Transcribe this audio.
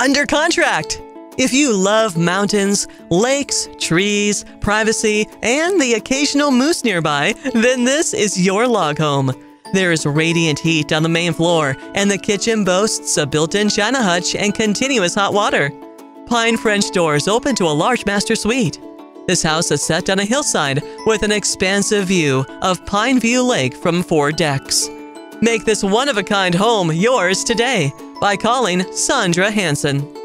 under contract. If you love mountains, lakes, trees, privacy, and the occasional moose nearby, then this is your log home. There is radiant heat on the main floor, and the kitchen boasts a built-in china hutch and continuous hot water. Pine French doors open to a large master suite. This house is set on a hillside with an expansive view of Pine View Lake from 4 decks. Make this one-of-a-kind home yours today by calling Sandra Hansen.